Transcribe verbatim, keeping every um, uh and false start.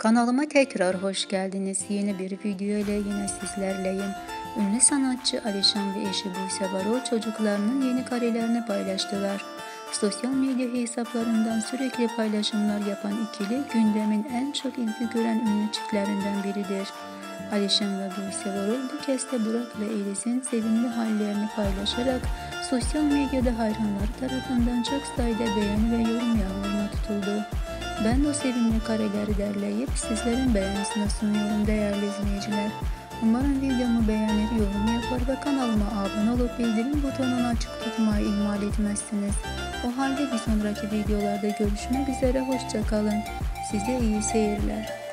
Kanalıma tekrar hoş geldiniz. Yeni bir video ile yine sizlerleyim. Ünlü sanatçı Alişan ve eşi Buse Varol çocuklarının yeni karelerini paylaştılar. Sosyal medya hesaplarından sürekli paylaşımlar yapan ikili gündemin en çok ilgi gören ünlü çiftlerinden biridir. Alişan ve Buse Varol bu kez de Burak ve Eliz'in sevimli hallerini paylaşarak sosyal medyada hayranları tarafından çok sayıda beğeni ve yorum yağmuruna tutuldu. Ben de o sevimli kareleri derleyip sizlerin beğenisine sunuyorum değerli izleyiciler. Umarım videomu beğenir, yorum yapar ve kanalıma abone olup bildirim butonunu açık tutmayı ihmal etmezsiniz. O halde bir sonraki videolarda görüşmek üzere, hoşça kalın. Size iyi seyirler.